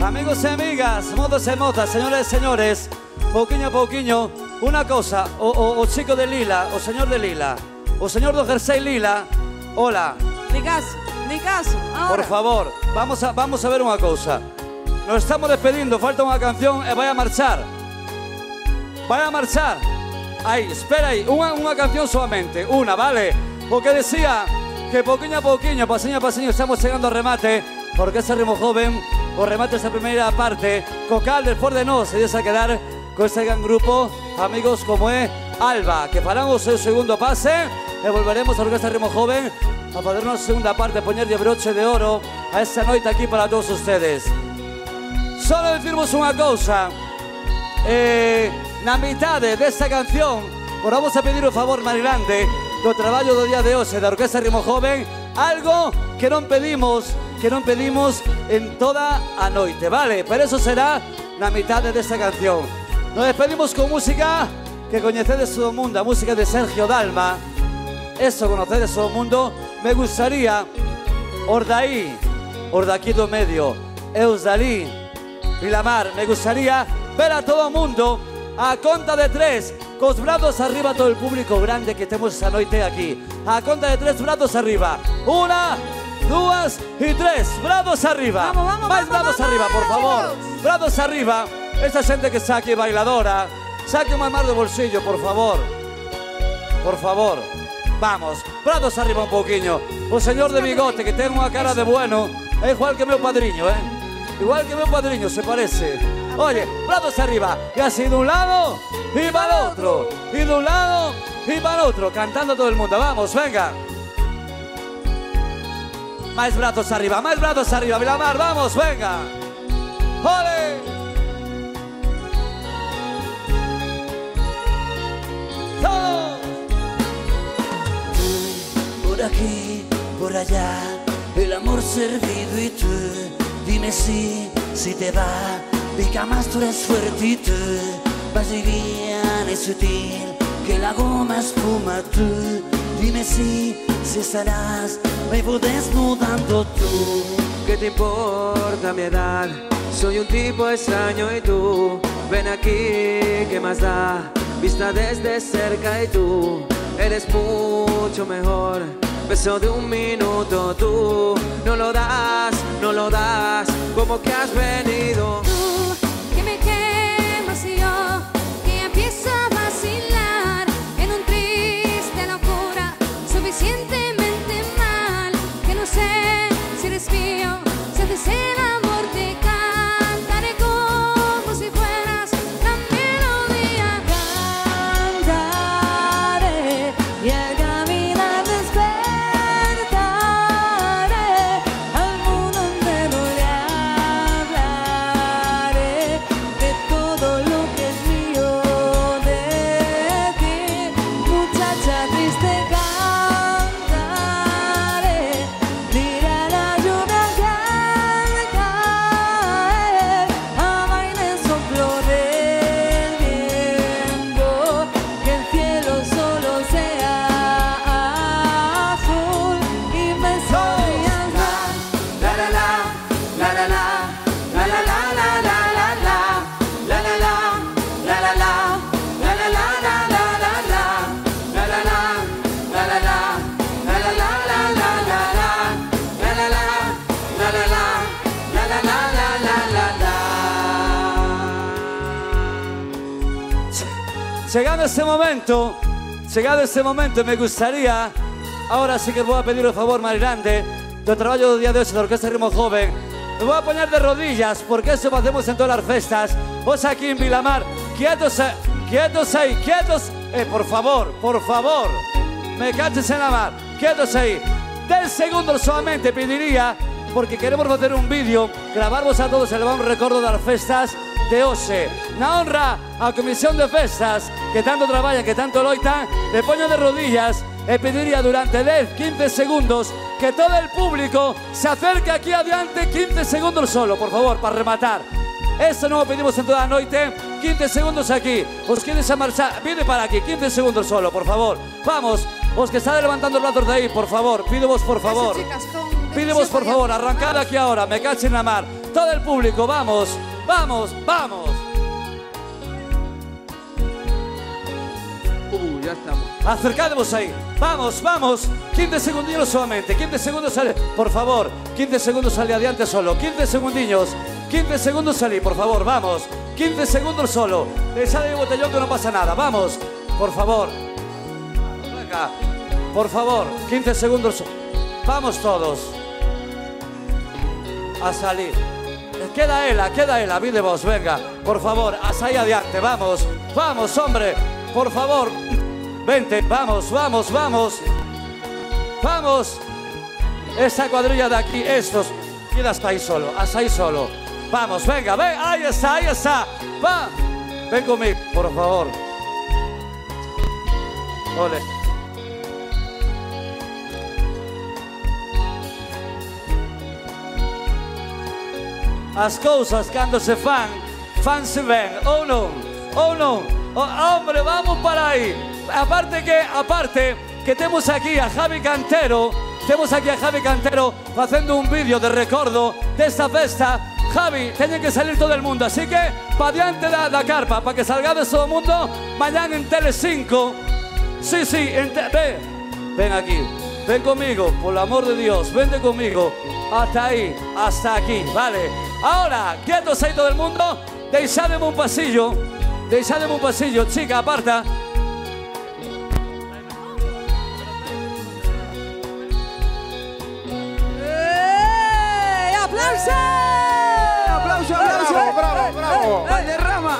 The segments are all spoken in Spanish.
Amigos y amigas, modos e modas, señores e señores, pouquiño a pouquiño, unha cousa, o chico de Lila, o señor de Lila, o señor do jersey Lila, hola. Ni caso, ahora. Por favor, vamos a ver unha cousa. Nos estamos despedindo, falta unha canción e vai a marchar. Vai a marchar. Aí, espera aí, unha canción solamente, unha, vale? Porque decía que pouquiño a pouquiño, pasiño a pasiño, estamos chegando ao remate, porque ese ritmo joven, o remate esa primeira parte, co cal, despois de nós, se deixa quedar con ese gran grupo, amigos como é Alba, que farán o seu segundo pase, e volveremos a Orquesta Ritmo Joven a facernos a segunda parte, poñer de broche de oro a esta noite aquí para todos ustedes. Solo decirvos unha cousa, na mitade desta canción, vamos a pedir o favor máis grande do traballo do día de hoxe da Orquesta Ritmo Joven, algo que non pedimos en toda a noite, vale? Pero eso será na mitade desta canción. Nos despedimos con música que coñecedes todo o mundo, a música de Sergio Dalma. Eso, conocedes todo o mundo. Me gustaría, os daqui do medio, e os dali, Vilamar, me gustaría ver a todo o mundo a conta de 3, cos brazos arriba, todo el público grande que temos esa noite aquí. A conta de 3, brazos arriba. 1, 2 y 3, brazos arriba. Máis brazos arriba, por favor. Brazos arriba. Esta xente que está aquí bailadora, saque un mar de bolsillo, por favor. Por favor. Vamos, brazos arriba un pouquiño. O señor de bigote que ten unha cara de bueno, é igual que meu padriño, igual que meu padriño, se parece. Oye, brazos arriba. Y así de un lado y para el otro. Y de un lado y para el otro. Cantando todo el mundo. Vamos, venga. Más brazos arriba, Vilamar, vamos, venga. ¡Ole! ¡Todos! Por aquí, por allá, el amor servido y tú, dime si te va, pica más tú eres fuerte y tú, vas liviana y sutil, que la goma espuma tú, dime si estarás, me voy desnudando tú. ¿Qué te importa mi edad? Soy un tipo extraño y tú, ven aquí, ¿qué más da? Vista desde cerca y tú, eres mucho mejor. Beso de un minuto, tú no lo das, como que has venido. Tú, que me quemas y yo, que empiezo a vacilar en un triste locura, suficientemente mal, que no sé si eres mío, si haces el amor te cantaré como si fueras la melodía. Cantaré y al caminar despertaré, al mundo entero le hablaré de todo lo que es mío de ti. Muchacha triste cantaré, mira la lluvia que al caer, amaina el soplo del viento, que el cielo solo sea azul y me sonrías más. La la la, la la la, la la la la la la la, la la la, la la la, la la la la la la la, la la la, la la la, la la la la la la la, la la la, la la la, la la la la la la. Llegado este momento, me gustaría, ahora sí que voy a pedir el favor más grande del trabajo del día de hoy de la Orquesta Ritmo Joven. Me voy a poner de rodillas, porque eso lo hacemos en todas las festas. Vos aquí en Vilamar, quietos ahí, quietos. Por favor, me caches en la mar, quietos ahí. 10 segundos solamente pediría, porque queremos hacer un vídeo, gravarvos a todos e levar un recordo das festas de hoxe. Na honra a Comisión de Festas, que tanto traballan, que tanto loitan, le poño de rodillas e pediría durante 10-15 segundos que todo el público se acerque aquí adiante 15 segundos solo, por favor, para rematar. Eso non o pedimos en toda a noite. 15 segundos aquí. Os quedes a marchar, vide para aquí, 15 segundos solo, por favor. Vamos, os que están levantando os brazos de aí, por favor, pídevos por favor. Pídevos por favor, arrancad aquí ahora, me cachen na mar. todo el público, vamos, vamos, vamos. Ya estamos. Acercademos ahí. Vamos, vamos. 15 segundillos solamente. 15 segundos sale. Por favor. 15 segundos sale adiante solo. 15 segundillos. 15 segundos salí, por favor. Vamos. 15 segundos solo. Sale el botellón que no pasa nada. Vamos. Por favor. Venga. Por favor. 15 segundos. Vamos todos. A salir. Queda ella. Vide vos. Venga. Por favor. Hasta ahí adiante. Vamos. Vamos, hombre. Por favor. Vente, vamos, vamos, vamos. Vamos. Esa cuadrilla de aquí, estos. Queda hasta ahí solo, hasta ahí solo. Vamos, venga, ven, ahí está, ahí está. Va. Ven conmigo, por favor. Ole. As cousas cando se fan se ven, ou non, ou non. Oh, hombre, vamos para aí. Aparte que temos aquí a Javi Cantero, facendo un vídeo de recordo desta festa. Javi, teñen que salir todo el mundo, así que pa diante da carpa, para que salgades todo o mundo mañán en Tele5. Sí, ven aquí, ven conmigo, por el amor de Dios, vente conmigo, hasta ahí, hasta aquí, vale. Ahora, quietos ahí todo el mundo, deixademe un pasillo, chica, aparta. ¡Aplauso! ¡Aplauso, aplauso! ¡Bravo! ¡Valderrama!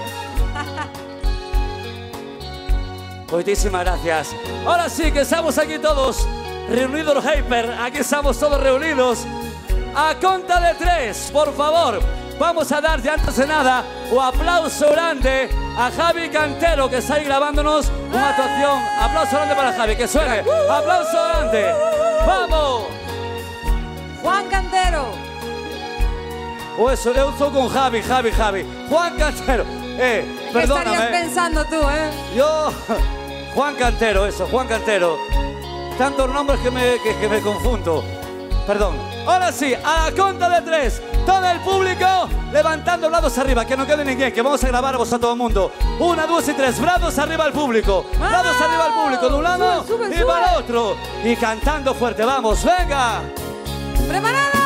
Muchísimas gracias. Ahora sí que estamos aquí todos reunidos, Hyper. Aquí estamos todos reunidos. A conta de 3, por favor. Vamos a dar, ya antes de nada, un aplauso grande a Javi Cantero, que está ahí grabándonos una actuación. Aplauso grande para Javi, que suene. Aplauso grande. ¡Vamos! Juan Cantero. O eso, yo estoy con Javi. Juan Cantero. ¿Qué Perdóname. estarías pensando tú, Yo, Juan Cantero, Juan Cantero. Tantos nombres que me confundo. Perdón. Ahora sí, a la conta de 3, todo el público levantando brazos arriba, que no quede ninguém, que vamos a grabar a todo el mundo. 1, 2 y 3, brazos arriba al público. Brazos arriba al público, de un lado Sube, y para el otro. Y cantando fuerte, vamos, venga. ¡Preparado!